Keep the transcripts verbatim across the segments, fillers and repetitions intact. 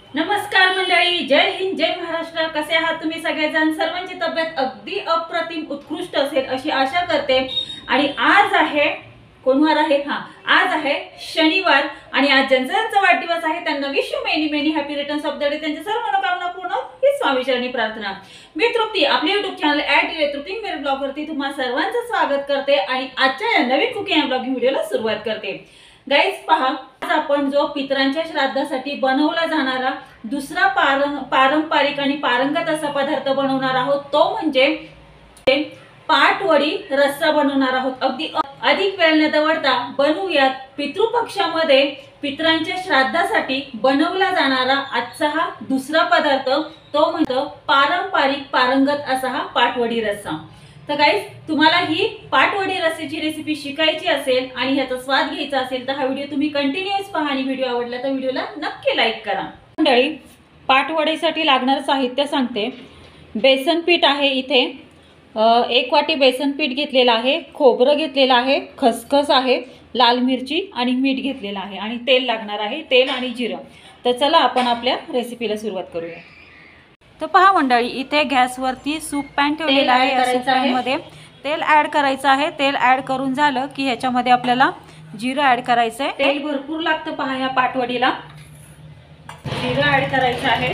नमस्कार मंडळी, जय हिंद, जय महाराष्ट्र। कसे आहात तुम्ही सगळेजण? सर्वांची तब्येत अगदी अप्रतिम उत्कृष्ट असेल अशी आशा करते। आणि आज आहे कोणवार आहे? हा, आज आहे शनिवार आणि आज ज्यांचा वाढदिवस आहे त्यांना wish you many many happy returns of the day. त्यांच्या सर्व मनोकामना पूर्ण ही स्वामी चरणी प्रार्थना। मी तृप्ती आपल्या युट्यूब चॅनल ॲट तृप्ती मेरे ब्लॉग वरती तुम्हा सर्वांचं स्वागत करते आणि आजच्या या नवीन कुकिंग ब्लॉगिंग व्हिडिओला सुरुवात करते। गाइस पहा, आज आपण जो पितरांच्या श्राद्धासाठी बनवला जाणारा दुसरा पारंपरिक आणि पारंगत असा पदार्थ बनवणार आहोत, तो म्हणजे पाटवडी रस्सा बनवणार आहोत। अगदी अधिक वेळ न दवडता बनवूयात पितृपक्षामध्ये पितरांच्या श्राद्धासाठी बनवला जाणारा आजचा हा दुसरा पदार्थ, तो म्हणजे पारंपरिक पारंगत असा हा पाटवडी रस्सा। तर गाइस, तुम्हाला ही पाटवडी रस्स्याची रेसिपी शिकायची असेल आणि ह्याचा स्वाद घ्यायचा असेल तर हा व्हिडिओ तुम्ही कंटिन्यूअस पहा आणि व्हिडिओ आवडला तर व्हिडिओला नक्की लाईक करा। मंडळी, पाटवडीसाठी लागणारे साहित्य सांगते। बेसन पीठ आहे, इथे एक वाटी बेसन पीठ घेतलेलं आहे, खोबरं घेतलेलं आहे, खसखस आहे, लाल मिरची आणि मीठ घेतलेलं आहे आणि तेल लागणार आहे, तेल आणि जिरं। तर चला आपण आपल्या रेसिपीला सुरुवात करूया। तर पहा मंडळी, इथे गॅसवरती सूप पॅन ठेवलेला आहे। या सूप पॅनमध्ये तेल ॲड करायचं आहे। तेल ॲड करून झालं की ह्याच्यामध्ये आपल्याला जिरं ॲड करायचं आहे। तेल भरपूर लागतं पहा ह्या पाटवडीला। जिरं ॲड करायचं आहे,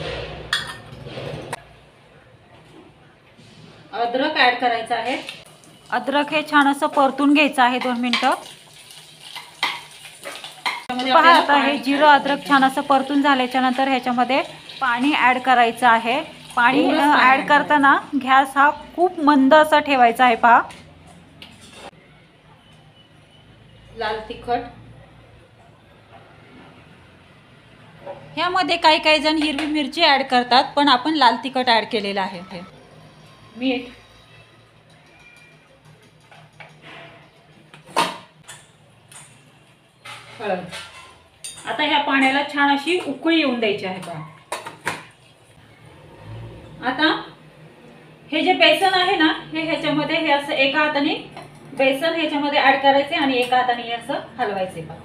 अद्रक ॲड करायचं आहे। अद्रक हे छान असं परतून घ्यायचं आहे दोन मिनिटं। पहा आता हे जिरं अद्रक छान असं परतून झाल्याच्या नंतर ह्याच्यामध्ये पाणी ॲड करायचं आहे। पाणी ॲड करताना गॅस हा खूप मंद असा ठेवायचा आहे। पहा, लाल तिखट, ह्यामध्ये काही काही जण हिरवी मिरची ॲड करतात, पण आपण लाल तिखट ॲड केलेलं आहे। मीठ, हळद। आता ह्या पाण्याला छान अशी उकळी येऊन द्यायची आहे। पहा, आता हे जे बेसन आहे ना, हे ह्याच्यामध्ये हे असं एका हाताने बेसन ह्याच्यामध्ये ऍड करायचे आणि एका हाताने हे असं हलवायचे। पहा,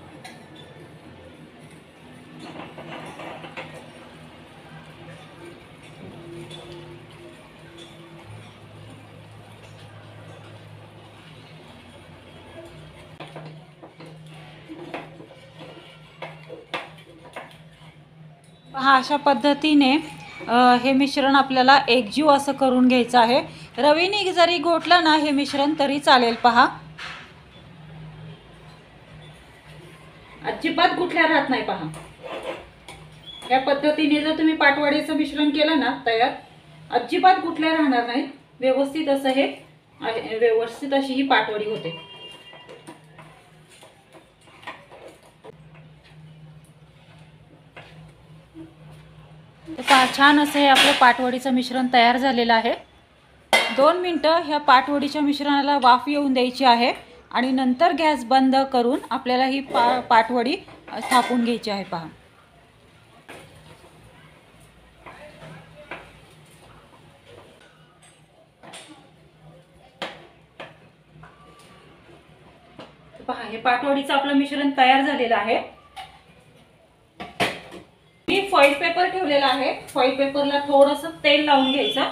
पहा अशा पद्धतीने हे मिश्रण आपल्याला एकजीव असं करून घ्यायचं आहे। रवीने जरी घोटलं ना हे मिश्रण तरी चालेल। पहा, अजिबात गुठल्या राहत नाही। पहा, या पद्धतीने जर तुम्ही पाटवडीचं मिश्रण केलं ना तयार, अजिबात गुठल्या राहणार नाही। व्यवस्थित असं हे व्यवस्थित अशी ही पाटवडी होते। पहा, छान असं हे आपलं पाटवडीचं मिश्रण तयार झालेलं आहे। दोन मिनटं ह्या पाटवडीच्या मिश्रणाला वाफ येऊन द्यायची आहे आणि नंतर गॅस बंद करून आपल्याला ही पा पाटवडी थापून घ्यायची आहे। पहा, पहा हे पाटवडीचं आपलं मिश्रण तयार झालेलं आहे। मी फॉइल पेपर ठेवलेला आहे। फॉइल पेपरला थोडंसं तेल लावून घ्यायचं।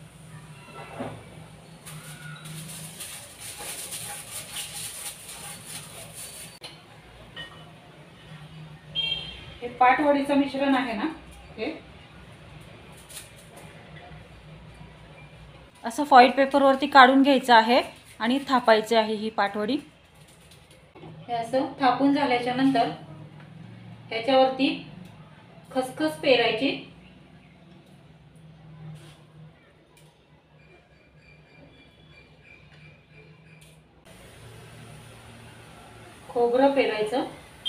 हे पाटवडीचं मिश्रण आहे ना, हे असं फॉइल पेपरवरती काढून घ्यायचं आहे आणि थापायचे आहे ही पाटवडी। हे असं थापून झाल्याच्या नंतर ह्याच्यावरती खसखस पेरायची, खोबरं पेरायचं,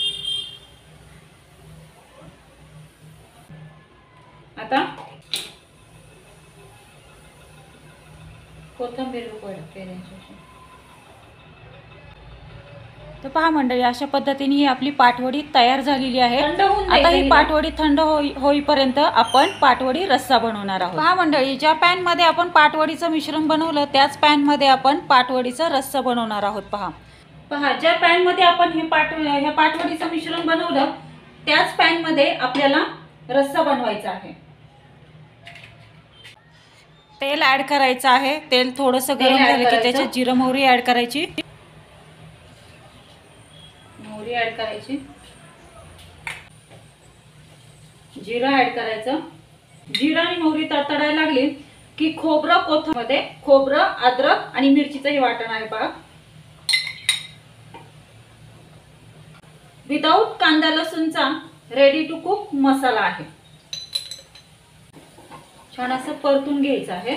आता कोथिंबीर पेरायची। तर पहा मंडळी, अशा पद्धतीने ही आपली पाटवडी तयार झालेली आहे। आता ही पाटवडी थंड होईपर्यंत आपण पाटवडी रस्सा बनवणार आहोत। पहा मंडळी, ज्या पॅन मध्ये आपण पाटवडीचं मिश्रण बनवलं त्याच पॅन मध्ये आपण पाटवडीचा रस्सा बनवणार आहोत। पहा पहा ज्या पॅन मध्ये आपण हे पाट ह्या पाटवडीचं मिश्रण बनवलं त्याच पॅन मध्ये आपल्याला रस्सा बनवायचा आहे। तेल ऍड करायचं आहे। तेल थोडंसं गरम झालं की त्याच्यात जिरं मोहरी ऍड करायची। मोहरी ऍड करायची, जिरं ऍड करायचं। जिरं आणि मोहरी तडतडायला लागली की खोबरं कोथिंबीर, खोबरं, अद्रक आणि मिरचीचं हे वाटण आहे पहा। विदाउट कांदा लसूणचा रेडी टू कुक मसाला आहे। छान असं परतून घ्यायचं आहे।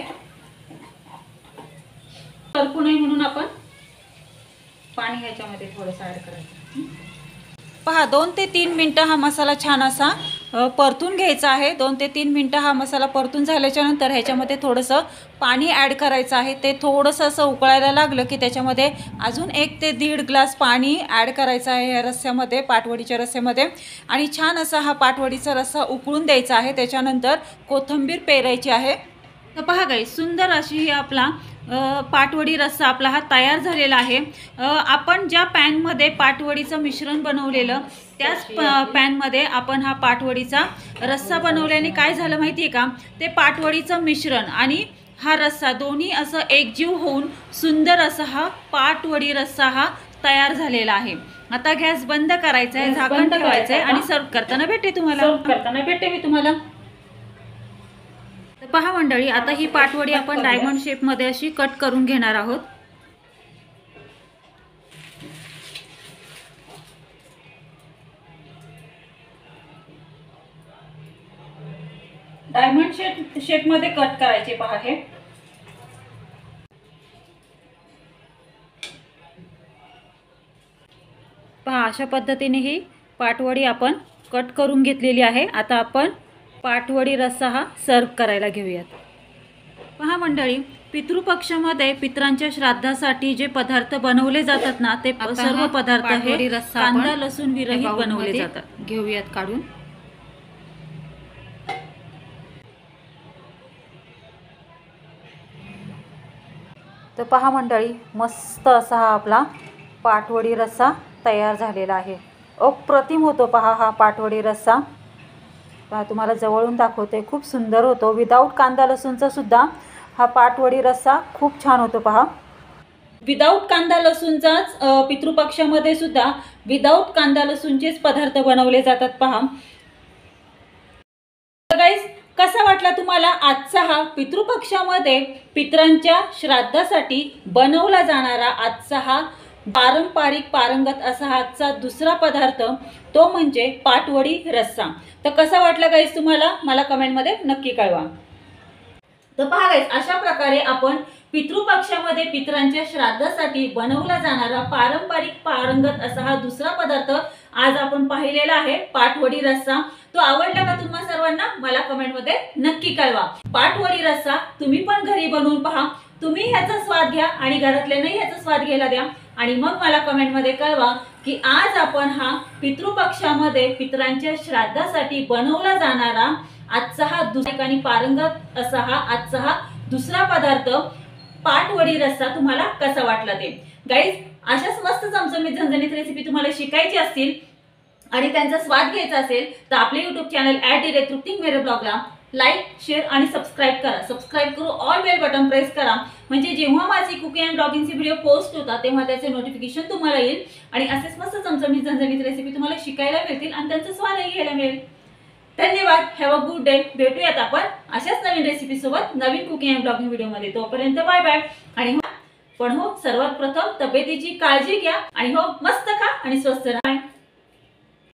करपू नये म्हणून आपण पाणी ह्याच्यामध्ये थोडंसं ऍड करायचं। पहा दोन ते तीन मिनिटं हा मसाला छान असा परतून घ्यायचा आहे। दोन ते तीन मिनिटं हा मसाला परतून झाल्याच्या नंतर ह्याच्यामध्ये थोडंसं पाणी ॲड करायचं आहे। ते थोडंसं असं उकळायला लागलं की त्याच्यामध्ये अजून एक ते दीड ग्लास पाणी ॲड करायचं आहे या रस्स्यामध्ये, पाटवडीच्या रस्स्यामध्ये। आणि छान असा हा पाटवडीचा रस्सा उकळून द्यायचा आहे। त्याच्यानंतर कोथिंबीर पेरायची आहे। तर पहा गाईस, सुंदर अशी ही आपला पाटवडी रस्सा आपला हा तयार झालेला आहे। आपण ज्या पॅनमध्ये पाटवडीचं मिश्रण बनवलेलं त्याच पॅनमध्ये आपण हा पाटवडीचा रस्सा बनवल्याने काय झालं माहिती आहे का, ते पाटवडीचं मिश्रण आणि हा रस्सा दोन्ही असं एकजीव होऊन सुंदर असा हा पाटवडी रस्सा हा तयार झालेला आहे। आता गॅस बंद करायचा आहे, झाकण ठेवायचं आहे आणि सर्व करताना भेटते तुम्हाला सर्व करताना भेटते मी तुम्हाला। तर पहा मंडळी, आता ही पाटवडी आपण डायमंड शेप मध्ये अशी कट करून घेणार आहोत। डायमंड शेप शेप मध्ये कट करायचे पहा हे। पहा अशा पद्धतीने ही पाटवडी आपण कट करून घेतलेली आहे। आता आपण पाटवडी रस्सा हा सर्व करायला घेऊयात। पहा मंडळी, पितृपक्षामध्ये पितरांच्या श्राद्धासाठी जे पदार्थ बनवले जातात ना, ते सर्व पदार्थ हे कांदा लसूण विरहित बनवले जातात। घेऊयात काढून। तर पहा मंडळी, मस्त असा हा आपला पाटवडी रस्सा तयार झालेला आहे। अप्रतिम होतो पहा हा पाटवडी रस्सा। पहा तुम्हाला जवळून दाखवते, खूप सुंदर होतो। विदाउट कांदा लसूणचा सुद्धा हा पाटवडी रस्सा खूप छान होतो पहा। विदाउट कांदा लसूणचाच पितृपक्षामध्ये सुद्धा विदाउट कांदा लसूणचेच पदार्थ बनवले जातात पहा। गाईस, कसा वाटला तुम्हाला आजचा हा पितृपक्षामध्ये पितरांच्या श्राद्धासाठी बनवला जाणारा आजचा हा पारंपरिक पारंगत असा आजचा दुसरा पदार्थ, तो म्हणजे पाटवडी रस्सा। तर कसा वाटला गाईस तुम्हाला, मला कमेंट मध्ये नक्की कळवा। तर पहा गाईस, अशा प्रकारे आपण पितृपक्षामध्ये पितरांच्या श्राद्धासाठी बनवला जाणारा पारंपरिक पारंगत असा हा दुसरा पदार्थ आज आपण पाहिलेला आहे, पाटवडी रस्सा। तो आवडला का तुम्हा सर्वांना, मला कमेंट मध्ये नक्की कळवा। पाटवडी रस्सा तुम्ही पण घरी बनवून पहा, तुम्ही ह्याचा स्वाद घ्या आणि घरातल्यांनाही ह्याचा स्वाद घ्यायला द्या आणि मग मला कमेंट मध्ये कळवा की आज आपण हा पितृपक्षामध्ये पितरांच्या श्राद्धासाठी बनवला जाणारा आजचा हा दुसरा आणि पारंगत असा हा आजचा हा दुसरा पदार्थ पाटवडी रस्सा तुम्हाला कसा वाटला ते। गाईज, अशाच मस्त चमचमीत झणझणीत रेसिपी तुम्हाला शिकायची असतील आणि त्यांचा स्वाद घ्यायचा असेल तर आपले YouTube channel at the rate Tripti मेरे ब्लॉगला लाईक, शेअर आणि सबस्क्राईब करा। सबस्क्राईब करू ऑल बेल बटन प्रेस करा, म्हणजे जेव्हा माझी कुकिंग अँड ब्लॉगिंगचे व्हिडिओ पोस्ट होतात तेव्हा त्याचे नोटिफिकेशन तुम्हाला येईल आणि असेच मस्त चमचमीत झणझणीत रेसिपी तुम्हाला शिकायला मिळतील आणि त्यांचा स्वादही घ्यायला मिळेल। धन्यवाद, हॅव अ गुड डे। भेटूयात आपण अशाच नवीन रेसिपी सोबत नवीन कुकिंग अँड ब्लॉगिंग व्हिडिओ मध्ये। तोपर्यंत बाय बाय। आणि पण हो, सर्वात प्रथम तब्येतीची काळजी घ्या आणि हो, मस्त खा आणि स्वस्थ राहा।